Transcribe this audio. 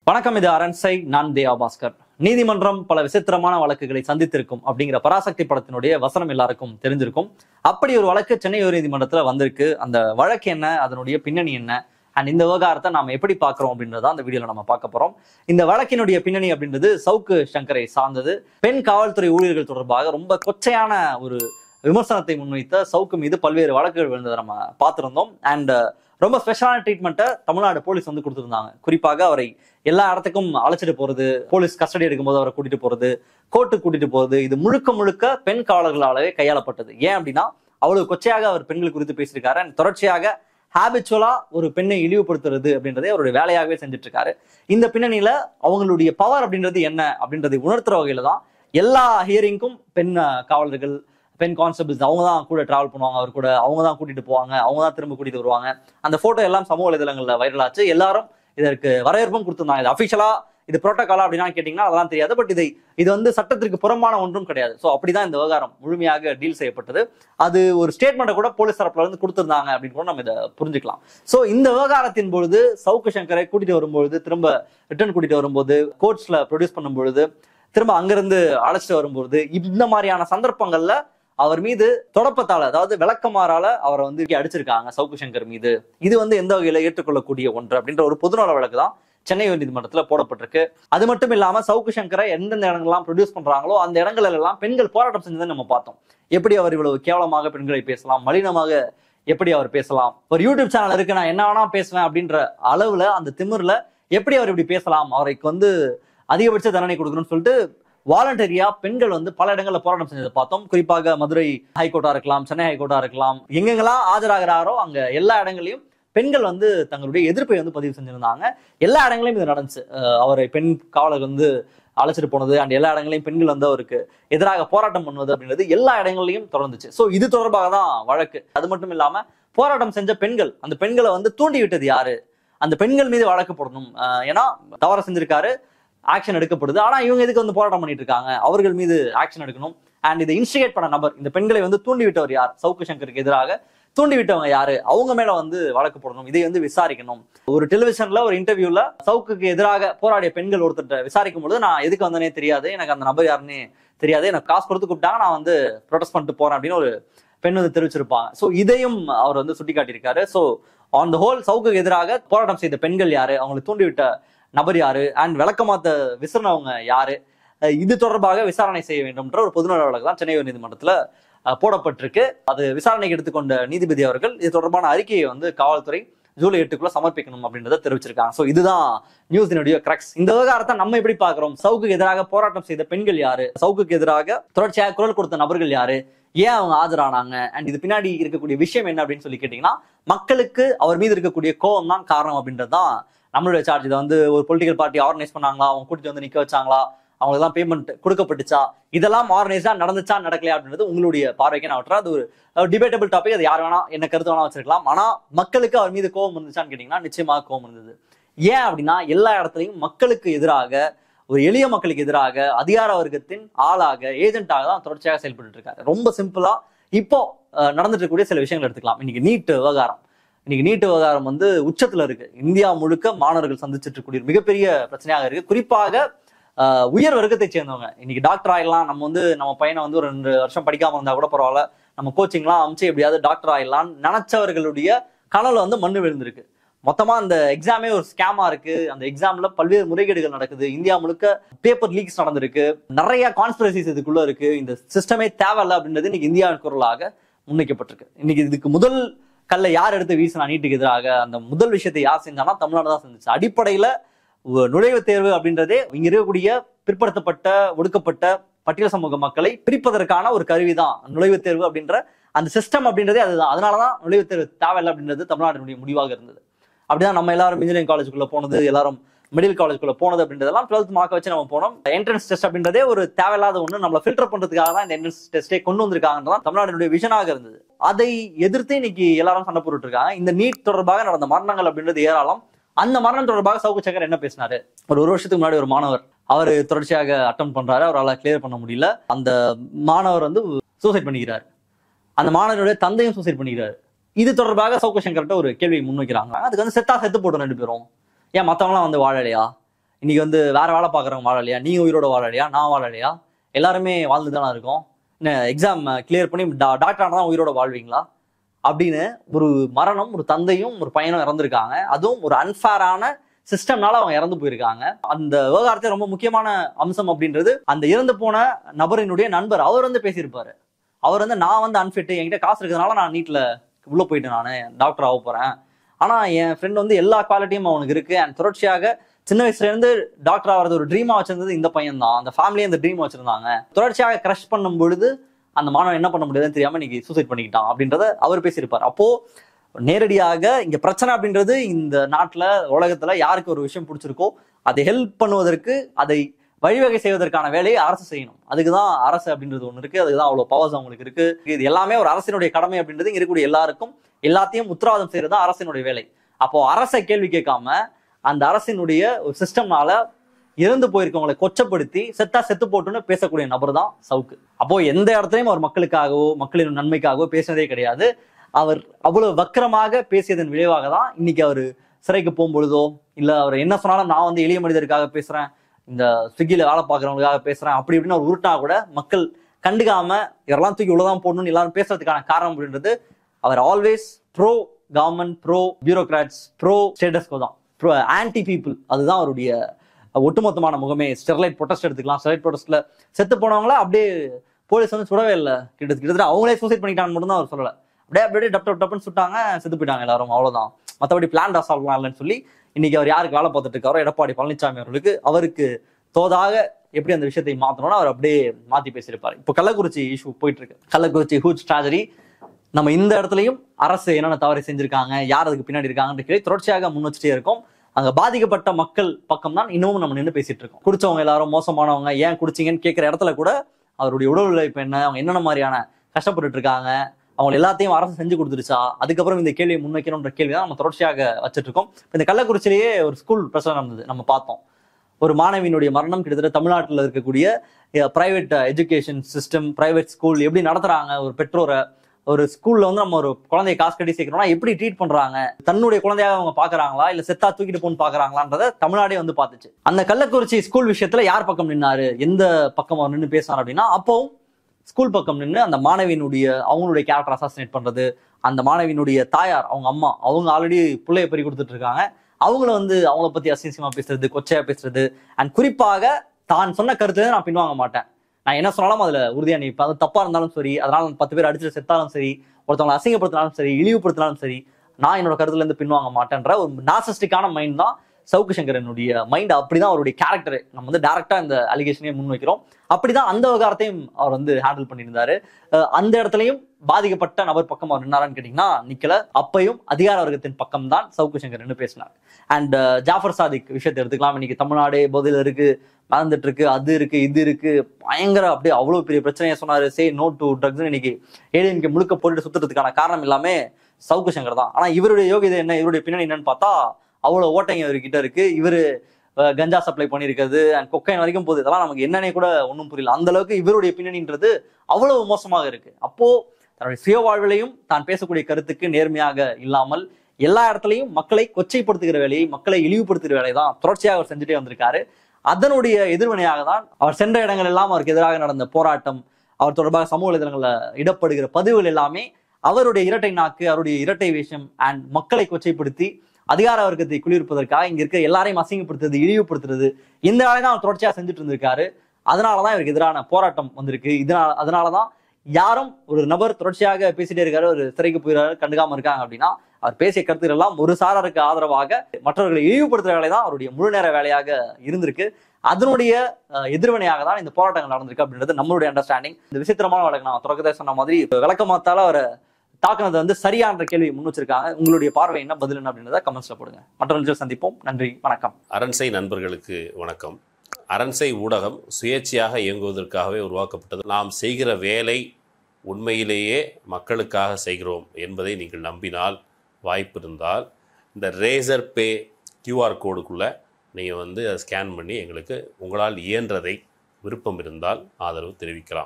வணக்கம், இது அரண்சை. நான் தேவா பாஸ்கர். நீதிமன்றம் பல விசித்திரமான வழக்குகளை சந்தித்திருக்கும் அப்படிங்கிற பராசக்தி படத்தினுடைய வசனம் எல்லாருக்கும் தெரிஞ்சிருக்கும். அப்படி ஒரு வழக்கு சென்னை உயர்நீதிமன்றத்துல வந்திருக்கு. அந்த வழக்கு என்ன, அதனுடைய பின்னணி என்ன, அண்ட் இந்த விவகாரத்தை நாம எப்படி பாக்குறோம் அப்படின்றத அந்த வீடியோல நம்ம பார்க்க போறோம். இந்த வழக்கினுடைய பின்னணி அப்படின்றது சவுக்கு சங்கரை சார்ந்தது. பெண் காவல்துறை ஊழியர்கள் தொடர்பாக ரொம்ப கொச்சையான ஒரு விமர்சனத்தை முன்வைத்த சவுக்கு மீது பல்வேறு வழக்குகள் விழுந்ததை நம்ம பார்த்திருந்தோம். அண்ட் ரொம்ப ஸ்பெஷலான ட்ரீட்மெண்ட்டை தமிழ்நாடு போலீஸ் வந்து கொடுத்துருந்தாங்க. குறிப்பாக அவரை எல்லா இடத்துக்கும் அழைச்சிட்டு போறது, போலீஸ் கஸ்டடி எடுக்கும்போது அவரை கூட்டிட்டு போறது, கோர்ட்டுக்கு கூட்டிட்டு போறது, இது முழுக்க முழுக்க பெண் காவலர்களாலே கையாளப்பட்டது. ஏன் அப்படின்னா அவ்வளவு கொச்சையாக அவர் பெண்கள் குறித்து பேசியிருக்காரு. அண்ட் தொடர்ச்சியாக ஹேபிச்சுவலா ஒரு பெண்ணை இழிவுபடுத்துறது அப்படின்றதே அவருடைய வேலையாகவே செஞ்சுட்டு இருக்காரு. இந்த பின்னணியில அவங்களுடைய பவர் அப்படின்றது என்ன அப்படின்றதை உணர்த்துற வகையில தான் எல்லா ஹியரிங்கும் பெண் காவலர்கள், பெண் கான்ஸ்டபிள்ஸ் அவங்க தான் கூட டிராவல் பண்ணுவாங்க, அவர் கூட அவங்க தான் கூட்டிட்டு போவாங்க, அவங்க தான் திரும்ப கூட்டிட்டு வருவாங்க. அந்த போட்டோ எல்லாம் சமூக வலைதளங்கள்ல வைரல் ஆச்சு. எல்லாரும் இதற்கு வரவேற்பும் கொடுத்திருந்தாங்க. இது அபிஷியலா, இது புரோட்டோகாலா அப்படின்னா கேட்டீங்கன்னா அதெல்லாம் தெரியாது. பட் இது வந்து சட்டத்திற்கு புறம்பான ஒன்றும் கிடையாது. ஸோ அப்படிதான் இந்த விவகாரம் முழுமையாக டீல் செய்யப்பட்டது. அது ஒரு ஸ்டேட்மெண்ட்டை கூட போலீஸ் தரப்புல இருந்து கொடுத்திருந்தாங்க அப்படின்னு கூட நம்ம இதை புரிஞ்சுக்கலாம். ஸோ இந்த விவகாரத்தின் பொழுது சவுக்கு சங்கரை கூட்டிட்டு வரும்பொழுது, திரும்ப ரிட்டர்ன் கூட்டிட்டு வரும்போது, கோர்ட்ஸ்ல ப்ரொடியூஸ் பண்ணும்பொழுது, திரும்ப அங்கிருந்து அழைச்சிட்டு வரும்போது, இந்த மாதிரியான சந்தர்ப்பங்கள்ல அவர் மீது தொடப்பத்தால, அதாவது விளக்கமாறால அவரை வந்து அடிச்சிருக்காங்க சவுக்கு சங்கர் மீது. இது வந்து எந்த வகையில ஏற்றுக்கொள்ளக்கூடிய ஒன்று அப்படின்ற ஒரு பொதுநல வழக்கு தான் சென்னை உயர்நீதிமன்றத்துல போடப்பட்டிருக்கு. அது மட்டும் இல்லாம சவுக்கு சங்கரை எந்தெந்த இடங்கள்லாம் ப்ரொடியூஸ் பண்றாங்களோ அந்த இடங்கள் எல்லாம் பெண்கள் போராட்டம் செஞ்சதை நம்ம பார்த்தோம். எப்படி அவர் இவ்வளவு கேவலமாக பெண்களை பேசலாம், மலினமாக எப்படி அவர் பேசலாம், ஒரு யூடியூப் சேனல் இருக்கு, நான் என்ன வேணா பேசுவேன் அப்படின்ற அளவுல, அந்த திமிர்ல எப்படி அவர் இப்படி பேசலாம், அவருக்கு வந்து அதிகபட்ச தண்டனை கொடுக்கணும்னு சொல்லிட்டு வாலண்டரியா பெண்கள் வந்து பல இடங்கள்ல போராட்டம் செஞ்சதை பார்த்தோம். குறிப்பாக மதுரை ஹைகோர்ட்டா இருக்கலாம், சென்னை ஹைகோர்ட்டா இருக்கலாம், எங்கெங்கெல்லாம் ஆஜராகிறாரோ அங்க எல்லா இடங்களையும் பெண்கள் வந்து தங்களுடைய எதிர்ப்பை வந்து பதிவு செஞ்சிருந்தாங்க. எல்லா இடங்களையும் இது நடந்துச்சு. அவரை பெண் காவலர் வந்து அழைச்சிட்டு போனது அண்ட் எல்லா இடங்களையும் பெண்கள் வந்து அவருக்கு எதிராக போராட்டம் பண்ணுவது அப்படின்றது எல்லா இடங்களையும் தொடர்ந்துச்சு. ஸோ இது தொடர்பாக தான் வழக்கு. அது மட்டும் இல்லாம போராட்டம் செஞ்ச பெண்கள், அந்த பெண்களை வந்து தூண்டி விட்டது யாரு, அந்த பெண்கள் மீது வழக்கு போடணும். ஏன்னா தவறு செஞ்சிருக்காரு, ஆக்ஷன் எடுக்கப்படுது. ஆனா இவங்க எதுக்கு வந்து போராட்டம் பண்ணிட்டு இருக்காங்க, அவர்கள் மீது ஆக்ஷன் எடுக்கணும். அண்ட் இதை இன்ஸ்டிகேட் பண்ண நபர், இந்த பெண்களை வந்து தூண்டிவிட்டவர் யார், சவுக்கு சங்கருக்கு எதிராக தூண்டிவிட்டவங்க யாரு, அவங்க மேல வந்து வழக்கு போடணும், இதை வந்து விசாரிக்கணும். ஒரு டெலிவிஷன்ல ஒரு இன்டர்வியூல சவுக்குக்கு எதிராக போராடிய பெண்கள் ஒருத்தர் விசாரிக்கும் பொழுது, நான் எதுக்கு வந்தனே தெரியாது, எனக்கு அந்த நபர் யாருன்னு தெரியாது, எனக்கு காசு கொடுத்து கூப்பிட்டாங்க, நான் வந்து ப்ரொடெஸ்ட் பண்ணிட்டு போறேன் அப்படின்னு ஒரு பெண் வந்து தெரிவிச்சிருப்பாங்க. ஸோ இதையும் அவர் வந்து சுட்டிக்காட்டியிருக்காரு. ஸோ ஆன் த ஹோல் சவுக்குக்கு எதிராக போராட்டம் செய்த பெண்கள் யாரு, அவங்களை தூண்டிவிட்ட நபர் யாரு, அண்ட் விளக்கமாத்த விசாரணவங்க யாரு, இது தொடர்பாக விசாரணை செய்ய வேண்டும்ன்ற ஒரு பொதுநல வழக்கு தான் சென்னை உயர்நீதிமன்றத்துல போடப்பட்டிருக்கு. அது விசாரணைக்கு எடுத்துக்கொண்ட நீதிபதி அவர்கள் இது தொடர்பான அறிக்கையை வந்து காவல்துறை ஜூலை 8க்குள்ள சமர்ப்பிக்கணும் அப்படின்றத தெரிவிச்சிருக்காங்க. ஸோ இதுதான் நியூஸினுடைய கிரக்ஸ். இந்த விவகாரத்தை நம்ம எப்படி பாக்குறோம், சவுக்குக்கு எதிராக போராட்டம் செய்த பெண்கள் யாரு, சவுக்குக்கு எதிராக தொடர்ச்சியாக குரல் கொடுத்த நபர்கள் யாரு, ஏன் அவங்க ஆஜரானாங்க, அண்ட் இது பின்னாடி இருக்கக்கூடிய விஷயம் என்ன அப்படின்னு சொல்லி கேட்டீங்கன்னா, மக்களுக்கு அவர் மீது இருக்கக்கூடிய கோபம் தான் காரணம் அப்படின்றதுதான் நம்மளுடைய சார்ஜ். இதை வந்து ஒரு பொலிட்டிக்கல் பார்ட்டி ஆர்கனைஸ் பண்ணாங்களா, அவங்க கூட்டிட்டு வந்து நிக்க வச்சாங்களா, அவங்களுக்கு தான் பேமெண்ட் கொடுக்கப்பட்டுச்சா, இதெல்லாம் ஆர்கனைஸா நடந்துச்சா நடக்கலையா அப்படின்றது உங்களுடைய பார்வைக்கு நான் விட்டுறேன். அது ஒரு டிபேட்டபிள் டாபிக். அது யார் வேணா என்ன கருத்து வேணா வச்சிருக்கலாம். ஆனா மக்களுக்கு அவர் மீது கோபம் இருந்துச்சான்னு கேட்டீங்கன்னா நிச்சயமாக கோபம் இருந்தது. ஏன் அப்படின்னா எல்லா இடத்துலையும் மக்களுக்கு எதிராக, ஒரு எளிய மக்களுக்கு எதிராக அதிகார வர்க்கத்தின் ஆளாக, ஏஜென்ட்டாக தான் தொடர்ச்சியாக செயல்பட்டு இருக்காரு. ரொம்ப சிம்பிளா இப்போ நடந்துட்டு இருக்கக்கூடிய சில விஷயங்கள் எடுத்துக்கலாம். இன்னைக்கு நீட் விவகாரம் வந்து உச்சத்துல இருக்கு. இந்தியா முழுக்க மாணவர்கள் சந்திச்சுட்டு இருக்கக்கூடிய மிகப்பெரிய பிரச்சனையாக இருக்கு. குறிப்பாக உயர் வர்க்கத்தை சேர்ந்தவங்க இன்னைக்கு டாக்டர் ஆயிடலாம், நம்ம வந்து நம்ம பையனை வந்து ஒரு 2 வருஷம் படிக்காம இருந்தா கூட பரவாயில்ல, நம்ம கோச்சிங்லாம் அமைச்சு எப்படியாவது டாக்டர் ஆயிடலாம் நினைச்சவர்களுடைய கனவுல வந்து மண்ணு விழுந்திருக்கு. மொத்தமா அந்த எக்ஸாமே ஒரு ஸ்கேமா இருக்கு. அந்த எக்ஸாம்ல பல்வேறு முறைகேடுகள் நடக்குது. இந்தியா முழுக்க பேப்பர் லீக்ஸ் நடந்திருக்கு. நிறைய கான்ஸ்பிரசிஸ் இதுக்குள்ள இருக்கு. இந்த சிஸ்டமே தேவையில்லை அப்படின்றது இன்னைக்கு இந்தியாவின் குரலாக முன்வைக்கப்பட்டிருக்கு. இன்னைக்கு இதுக்கு முதல் கல்லை யார் எடுத்து வீசினா நீட்டுக்கு எதிராக, அந்த முதல் விஷயத்தை யார் செஞ்சானா தமிழ்நாடு தான் செஞ்சுச்சு. அடிப்படையில நுழைவுத் தேர்வு அப்படின்றதே இங்க இருக்கக்கூடிய பிற்படுத்தப்பட்ட, ஒடுக்கப்பட்ட பட்டியல் சமூக மக்களை பிரிப்பதற்கான ஒரு கருவிதான் நுழைவுத் தேர்வு அப்படின்ற அந்த சிஸ்டம் அப்படின்றதே அதுதான். அதனாலதான் நுழைவுத் தேர்வு தேவையில்லை அப்படின்றது தமிழ்நாட்டினுடைய முடிவாக இருந்தது. அப்படிதான் நம்ம எல்லாரும் இன்ஜினியரிங் காலேஜுக்குள்ள போனது, எல்லாரும் மெடிக்கல் காலேஜுக்குள்ள போனது அப்படின்றதெல்லாம் 12th மார்க் வச்சு நம்ம போனோம். என்ட்ரன்ஸ் டெஸ்ட் அப்படின்றதே ஒரு தேவையில்லாத ஒண்ணு, நம்மளை ஃபில்டர் பண்றதுக்காக தான் இந்த என்ட்ரன்ஸ் டெஸ்டே கொண்டு வந்திருக்காங்கன்றதான் தமிழ்நாட்டினுடைய விஷனாக இருந்தது. அதை எதிர்த்து இன்னைக்கு எல்லாரும் சண்டை போட்டுட்டு இருக்காங்க. இந்த நீட் தொடர்பாக நடந்த மரணங்கள் அப்படின்றது ஏராளம். அந்த மரணம் தொடர்பாக சவுக்கு சங்கர் என்ன பேசினாரு, ஒரு வருஷத்துக்கு முன்னாடி ஒரு மாணவர் அவர் தொடர்ச்சியாக அட்டம் பண்றாரு, அவரால் கிளியர் பண்ண முடியல, அந்த மாணவர் வந்து சூசைட் பண்ணிக்கிறாரு, அந்த மாணவருடைய தந்தையும் சூசைட் பண்ணிக்கிறாரு. இது தொடர்பாக சவுக்கு சங்கர்கிட்ட ஒரு கேள்வி முன்வைக்கிறாங்க. அதுக்கு வந்து செத்து போட்டோம் 2 பேரும், ஏன் மத்தவங்களாம் வந்து வாழலையா, இன்னைக்கு வந்து வேற வேலை பார்க்குறவங்க வாழலையா, நீங்க உயிரோட வாழலையா, நான் வாழலையா, எல்லாருமே வாழ்ந்து தானே இருக்கோம். எக்ஸாம் கிளியர் பண்ணி டாக்டர் ஆனால் தான் உயிரோட வாழ்வீங்களா அப்படின்னு ஒரு மரணம், ஒரு தந்தையும் ஒரு பையனும் இறந்துருக்காங்க. அதுவும் ஒரு அன்ஃபேரான சிஸ்டம்னால அவங்க இறந்து போயிருக்காங்க. அந்த விவகாரத்தை ரொம்ப முக்கியமான அம்சம் அப்படின்றது அந்த இறந்து போன நபரினுடைய நண்பர் அவர் வந்து பேசியிருப்பாரு. அவர் வந்து நான் வந்து அன்ஃபிட், என்கிட்ட காசு இருக்கிறதுனால நான் நீட்ல உள்ள போயிட்டேன், நான் டாக்டர் ஆக போறேன், ஆனா என் ஃப்ரெண்ட் வந்து எல்லா குவாலிட்டியும் அவனுக்கு இருக்கு அண்ட் தொடர்ச்சியாக சின்ன வயசுல இருந்து டாக்டர் ஆகிறது ஒரு ட்ரீமா வச்சிருந்தது இந்த பையன் தான், அந்த ஃபேமிலியே இந்த ட்ரீம் வச்சிருந்தாங்க, தொடர்ச்சியாக கிரஷ் பண்ணும் பொழுது அந்த மாணவன் என்ன பண்ண முடியாதுன்னு தெரியாம இன்னைக்கு சூசைட் பண்ணிக்கிட்டான் அப்படின்றத அவர் பேசியிருப்பார். அப்போ நேரடியாக இங்க பிரச்சனை அப்படின்றது இந்த நாட்டுல உலகத்துல யாருக்கு ஒரு விஷயம் பிடிச்சிருக்கோ அதை ஹெல்ப் பண்ணுவதற்கு, அதை வழிவகை செய்வதற்கான வேலையை அரசு செய்யணும். அதுக்குதான் அரசு அப்படின்றது ஒண்ணு இருக்கு, அதுக்குதான் அவ்வளவு பவர்ஸ் அவங்களுக்கு இருக்கு. இது எல்லாமே ஒரு அரசினுடைய கடமை அப்படின்றது இங்க இருக்கக்கூடிய எல்லாருக்கும் எல்லாத்தையும் உத்தரவாதம் செய்யறதா அரசினுடைய வேலை. அப்போ அரசை கேள்வி கேட்காம அந்த அரசினுடைய ஒரு சிஸ்டம்னால இறந்து போயிருக்கவங்களை கொச்சப்படுத்தி செத்தா செத்து போட்டுன்னு பேசக்கூடிய நபர் தான் சவுக்கு. அப்போ எந்த இடத்துலையும் அவர் மக்களுக்காகவோ மக்களின் நன்மைக்காகவோ பேசினதே கிடையாது. அவர் அவ்வளவு வக்கரமாக பேசியதன் விளைவாக தான் இன்னைக்கு அவர் சிறைக்கு போகும்பொழுதோ இல்ல அவர் என்ன சொன்னாலும் நான் வந்து எளிய மனிதருக்காக பேசுறேன், இந்த ஸ்விக்கியில வேலை பார்க்குறவங்களுக்காக பேசுறேன் அப்படி இப்படின்னு அவர் உருட்டா கூட மக்கள் கண்டுக்காம இதெல்லாம் தூக்கி உள்ளதான் போடணும்னு எல்லாரும் பேசுறதுக்கான காரணம் அப்படின்றது அவர் always pro government, pro bureaucrats, pro status quo தான், ப்ரோ ஆன்டி பீப்புள். அதுதான் அவருடைய ஒட்டுமொத்தமான முகமே. ஸ்டெர்லைட் ப்ரொடெஸ்ட் எடுத்துக்கலாம். ஸ்டெர்லைட் ப்ரொடெஸ்ட்ல செத்து போனவங்கள அப்படியே போலீஸ் வந்து சுடவே இல்லை, கிட்டத்தட்ட அவங்களே சூசைட் பண்ணிட்டான்னு மட்டும் தான் அவர் சொல்லலை. அப்படியே டப்புன்னு சுட்டாங்க, செத்து போயிட்டாங்க எல்லாரும், அவ்வளவுதான். மற்றபடி பிளான் அசால்ட்லாம் இல்லைன்னு சொல்லி இன்னைக்கு அவர் யாருக்கு வேலை பார்த்துட்டு இருக்காரோ எடப்பாடி பழனிசாமி அவருக்கு தோதாக எப்படி அந்த விஷயத்தை மாத்தணும்னா அவர் அப்படியே மாத்தி பேசியிருப்பாரு. இப்போ கள்ளக்குறிச்சி இஷ்யூ போயிட்டு இருக்கு. Kallakurichi huge tragedy. நம்ம இந்த இடத்துலையும் அரசு என்னென்ன தவறை செஞ்சிருக்காங்க, யார் அதுக்கு பின்னாடி இருக்காங்கன்ற கேள்வி தொடர்ச்சியாக முன் வச்சுட்டே இருக்கும். அங்க பாதிக்கப்பட்ட மக்கள் பக்கம் தான் இன்னமும் நம்ம நின்று பேசிட்டு இருக்கோம். குடிச்சவங்க எல்லாரும் மோசமானவங்க, ஏன் குடிச்சிங்கன்னு கேட்கிற இடத்துல கூட அவருடைய உடல் உழைப்பு என்ன, அவங்க என்னென்ன மாதிரியான கஷ்டப்பட்டு இருக்காங்க, அவங்க எல்லாத்தையும் அரசு செஞ்சு கொடுத்துருச்சா, அதுக்கப்புறம் இந்த கேள்வியை முன்வைக்கணும்ன்ற கேள்வி தான் நம்ம தொடர்ச்சியாக வச்சுட்டு இருக்கோம். இந்த கள்ளக்குறிச்சியிலேயே ஒரு ஸ்கூல் பிரச்சனை நடந்தது, நம்ம பார்த்தோம். ஒரு மாணவியினுடைய மரணம். கிட்டத்தட்ட தமிழ்நாட்டில் இருக்கக்கூடிய private education system, private school எப்படி நடத்துறாங்க, ஒரு பெற்றோரை ஒரு ஸ்கூல்ல வந்து நம்ம ஒரு குழந்தைய காசு கட்டி சேர்க்கிறோம்னா எப்படி ட்ரீட் பண்றாங்க, தன்னுடைய குழந்தையாக அவங்க பாக்குறாங்களா இல்ல செத்தா தூக்கிட்டு போன்னு பாக்குறாங்களான்றத தமிழ்நாடே வந்து பார்த்துச்சு. அந்த கள்ளக்குறிச்சி ஸ்கூல் விஷயத்துல யார் பக்கம் நின்னாரு, எந்த பக்கம் அவர் நின்று பேசினார் அப்படின்னா அப்பவும் ஸ்கூல் பக்கம் நின்று அந்த மாணவியினுடைய அவங்களுடைய கேரக்டர் அசாசினேட் பண்றது, அந்த மாணவியினுடைய தாயார் அவங்க அம்மா அவங்க ஆல்ரெடி பிள்ளைய பறி கொடுத்துட்டு இருக்காங்க, அவங்கள வந்து அவங்கள பத்தி அசிங்கமா பேசுறது, கொச்சையா பேசுறது, அண்ட் குறிப்பாக தான் சொன்ன கருத்துல நான் பின்வாங்க மாட்டேன், நான் என்ன சொன்னாலும் அதுல உறுதியா நிற்பேன், அது தப்பா இருந்தாலும் சரி, அதனால 10 பேர் அடிச்சு செத்தாலும் சரி, ஒருத்தவங்களை அசிங்கப்படுத்தினாலும் சரி, இழிவுபடுத்தினாலும் சரி, நான் என்னோட கருத்துல இருந்து பின்வாங்க மாட்டேன்ற ஒரு நார்சிஸ்டிக்கான மைண்ட் தான் சவுக்கு சங்கரனுடைய மைண்ட். அப்படிதான் அவருடைய கேரக்டர். நம்ம வந்து டைரக்டா இந்த அலிகேஷனையே முன் வைக்கிறோம். அப்படிதான் அந்த விவகாரத்தையும் அவர் வந்து ஹேண்டில் பண்ணியிருந்தாரு. அந்த இடத்துலயும் பாதிக்கப்பட்ட நபர் பக்கம் அவர் நின்னாரான்னு கேட்டீங்கன்னா நிக்கல. அப்பையும் அதிகார வர்க்கத்தின் பக்கம் தான் சவுக்கு சங்கர் பேசினார். அண்ட் ஜாஃபர் சாதிக் விஷயத்தை எடுத்துக்கலாம். இன்னைக்கு தமிழ்நாடே போதையில இருக்கு, மறந்துட்டு இருக்கு, அது இருக்கு, இது இருக்கு, பயங்கர அப்படியே அவ்வளவு பெரிய பிரச்சனையை சொன்னாரு. Say no to drugs. இன்னைக்கு ஏடிஎம்கே முழுக்க போட்டு சுத்துறதுக்கான காரணம் எல்லாமே சவுக்கு சங்கர் தான். ஆனா இவருடைய யோகிதை என்ன, இவருடைய பின்னணி என்னன்னு பார்த்தா அவ்வளவு ஓட்டைங்க இவர்கிட்ட இருக்கு. இவரு கஞ்சா சப்ளை பண்ணியிருக்கிறது அண்ட் கொக்கைன் வரைக்கும் போகுது. இதெல்லாம் நமக்கு என்னன்னே கூட ஒன்றும் புரியல. அந்த அளவுக்கு இவருடைய பின்னணின்றது அவ்வளவு மோசமாக இருக்கு. அப்போ தன்னுடைய சுய வாழ்விலையும் தான் பேசக்கூடிய கருத்துக்கு நேர்மையாக இல்லாமல் எல்லா இடத்துலையும் மக்களை கொச்சைப்படுத்துகிற வேலையை, மக்களை இழிவுபடுத்துகிற வேலையை தான் தொடர்ச்சியாக அவர் செஞ்சுட்டே வந்திருக்காரு. அதனுடைய எதிர்வினையாக தான் அவர் சென்ற இடங்கள் எல்லாம் அவருக்கு எதிராக நடந்த போராட்டம், அவர் தொடர்பாக சமூக வலைதளங்கள்ல இடப்படுகிற பதிவுகள் எல்லாமே அவருடைய இரட்டை நாக்கு, அவருடைய இரட்டை வேஷம் அண்ட் மக்களை கொச்சைப்படுத்தி அதிகார வர்க்கத்தை குளிர்ப்பதற்காக இங்க இருக்க எல்லாரையும் அசிங்கப்படுத்துறது, இழிவுபடுத்துறது, இந்த வேலை தான் அவர் தொடர்ச்சியா செஞ்சுட்டு இருந்திருக்காரு. அதனாலதான் இவருக்கு எதிரான போராட்டம் வந்திருக்கு. அதனாலதான் யாரும் ஒரு நபர் தொடர்ச்சியாக பேசிட்டே இருக்காரு, ஒரு சிறைக்கு போயிடாரு, கண்டுக்காம இருக்காங்க அப்படின்னா அவர் பேசிய கருத்துக்கள் எல்லாம் ஒரு சாராருக்கு ஆதரவாக மற்றவர்களை இழிவுபடுத்துற வேலை தான் அவருடைய முழு நேர வேலையாக இருந்திருக்கு. அதனுடைய எதிர்வினையாக தான் இந்த போராட்டங்கள் நடந்திருக்கு அப்படின்றது நம்மளுடைய அண்டர்ஸ்டாண்டிங். இந்த விசித்திரமான வழக்கு நான் தொடக்கத்தை சொன்ன மாதிரி விளக்கமாத்தால அவரை தாக்குனது வந்து சரியான கேள்வி முன் வச்சிருக்காங்க. உங்களுடைய பார்வை என்ன, பதில் என்ன அப்படின்றத கமெண்ட்ஸ்ல போடுங்க. மற்றொரு சந்திப்போம். நன்றி, வணக்கம். அரண்சை நண்பர்களுக்கு வணக்கம். அரண்சை ஊடகம் சுயேட்சையாக இயங்குவதற்காகவே உருவாக்கப்பட்டது. நாம் செய்கிற வேலை உண்மையிலேயே மக்களுக்காக செய்கிறோம் என்பதை நீங்கள் நம்பினால், வாய்ப்பு இருந்தால் இந்த ரேசர் பே கியூஆர் கோடுக்குள்ளே நீங்கள் வந்து அதை ஸ்கேன் பண்ணி எங்களுக்கு உங்களால் இயன்றதை விருப்பம் இருந்தால் ஆதரவு தெரிவிக்கலாம்.